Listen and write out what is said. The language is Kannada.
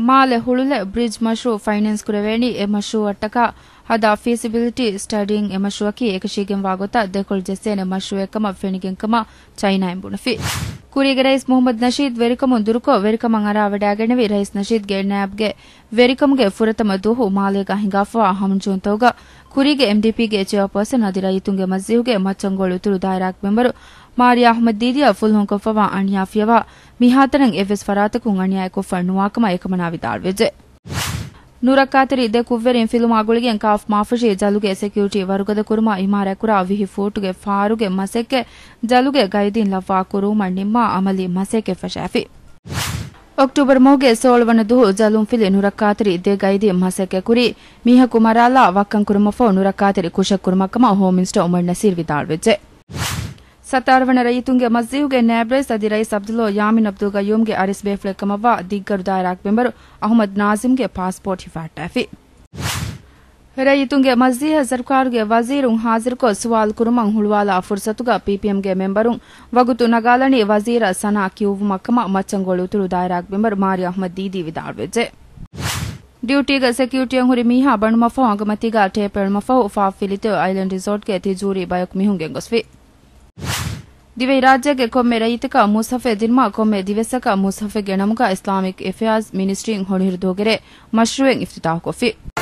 ಮಾಲೆ ಹುಳುಲೆ ಬ್ರಿಡ್ಜ್ ಮಶ್ರೂ ಫೈನಾನ್ಸ್ ಕುರವೇಣಿ ಎ ಮಶ್ರೂ ಅಟ್ಟಕ ಹದ ಫೀಸಿಬಿಲಿಟಿ ಸ್ಟಡಿಂಗ್ ಎ ಮಶ್ರೂಕಿ ಏಕಶೀಗೆಂ ವಾಗೊತ ದೆಕೊಳ್ ಜೆಸ್ಸೇನೆ ಮಶ್ರೂ ಎಕಮ ಫೆಣಿಗೆಂಕಮ ಚೈನಾ ಎಂಬುಣಫಿ ಕುರಿಗೆ ರೈಸ್ ಮೊಹಮ್ಮದ್ ನಶೀದ್ ವೆರಿಕಮುನ್ ದುರುಕೋ ವೆರಿಕಮಂ ಅರಾವಡಾಗೆಣವಿ ರೈಸ್ ನಶೀದ್ ಗೆ ನ್ಯಾಬ್ಗೆ ವೆರಿಕಮ್ಗೆ ಫುರತಮ ದುಹು ಮಾಲೆಗ ಹಿಂಗಾಫವಾ ಹಮಂಜೂಂತೌಗ ಕುರಿಗೆ ಎಂಡಿಪಿ ಗೆ ಚೇರ್ಪರ್ಸನ್ ಅದಿರ ಇತುಂಗೆ ಮಜ್ಜಿಹುಗೆ ಮಚ್ಚಂಗೋಳು ತುಳು ದಾಯರಾಕ್ ಮೆಂಬರು ಮಾರಿಯಾ ಅಹ್ಮದ್ ದೀದಿಯ ಫುಲ್ಹೊಂ ಕೊಫವಾ ಅಣಿಯಾಫಿಯವಾ ಮಿಹಾತನಂ ಎವ್ವೆಸ್ ಫರಾತಕುಂ ಅಣಿಯಾಯ ಕೊಫ ನುವಾಕಮ ಏಕಮನಾ ವಿದಾಳ್ವೆಜೆ ನೂರಕ್ಕಾತರಿ ದೆ ಕುವ್ವೆರಿನ್ ಫಿಲುಮ್ ಆಗುಳಿಗೆ ಕಾಫ್ ಮಾಫಶಿ ಜಲುಗೆ ಸೆಕ್ಯೂರಿಟಿ ವರುಗದ ಕುರುಮ ಇಮಾರ ಕುರ ವಿಹಿ ಫೋಟುಗೆ ಫಾರುಗೆ ಮಸೆಕ್ಕೆ ಜಲುಗೆ ಗೈದಿನ್ ಲವ್ವಾ ಕುರುಮ ನಿಮ್ಮ ಅಮಲಿ ಮಸೆಕ್ಕೆ ಫಶಾಫಿ ಅಕ್ಟೋಬರ್ ಮೋಗೆ 16 ದುಹು ಜಲುಂ ಫಿಲಿ ನೂರಕ್ಕಾತರಿ ದೆ ಗೈದಿ ಮಸೆಕ್ಕೆ ಕುರಿ ಮೀಹ ಕುಮಾರಾಲ ವಕ್ಕಂ ಕುರುಮಫೋ ನೂರಕ್ಕಾತರಿ ಕುಶಕ್ ಕುರುಮಕಮ ಹೋಮ್ ಮಿನಿಸ್ಟರ್ ಉಮರ್ ನಸೀರ್ ವಿದಾಳ್ವೆಜೆ ಸತಾರವಣ ರೈತುಂಗೆ ಮಜ್ಜಿಹುಗೆ ನ್ಯಾಬ್ರೈಸ್ ಅದಿ ರೈಸ್ ಅಬ್ದುಲ್ಲೋ ಯಾಮಿನ್ ಅಬ್ದುಲ್ ಗಯೂಮ್ಗೆ ಅರಿಸ್ ಬೇಫ್ಲೆಕಮವ್ವ ದಿಗ್ಗರು ದಾಯರಾಕ್ ಮೆಂಬರು ಅಹಮದ್ ನಾಜಿಮ್ಗೆ ಪಾಸ್ಪೋರ್ಟ್ ಹಿಫಾಟಾಫಿ ರೈತುಂಗೆ ಮಜ್ಜಿಹ ಸರ್ಕಾರ್ಗೆ ವಜೀರುಂ ಹಾಜಿರ್ಕೊ ಸುವಾಲ್ ಕುರುಮಂ ಹುಳುವಾಲ ಫುರ್ಸತುಗ ಪಿಪಿಎಂಗೆ ಮೆಂಬರುಂ ವಗುತು ನಗಾಲನಿ ವಜೀರ ಸನಾ ಕ್ಯೂವುಮಕ್ಕಮ ಮಚ್ಚಂಗೋಳು ತುಳು ದಾಯರಾಕ್ ಮೆಂಬರ್ ಮಾರಿ ಅಹಮದ್ ದೀದಿ ವಿದಾಳ್ವೆಜೆ ಡ್ಯೂಟಿಗ ಸೆಕ್ಯೂರಿಟಿಯಂ ಹುರಿ ಮೀಹಾ ಬಣುಮಫೋ ಅಂಗಮತಿಗ ಟೇಪೆಳ್ಮಫೋ ಉಫಾ ಫಿಲಿತೆ ಐಲ್ಯಾಂಡ್ ರಿಸಾರ್ಟ್ಗೆ ತಿಜೂರಿ ಬಯಕ್ ಮಿಹುಂಗೆ ಗೊಸ್ವಿ ದಿವೆ ರಾಜ್ಯಗೆ ಕೊಮ್ಮೆ ರೈತಕ ಮುಸಫೆ ದಿನ್ಮಾ ಕೊಮ್ಮೆ ದಿವೆಸಕ ಮುಸಫೆಗೆ ನಮುಗ ಇಸ್ಲಾಮಿಕ್ ಅಫೇರ್ಸ್ ಮಿನಿಸ್ಟ್ರಿ ಹೊಣಿಹಿರ್ದೋಗೆರೆ ಮಶ್ರೂಎಂ ಇಫ್ತಿತಾಹ್ ಕೊಫಿ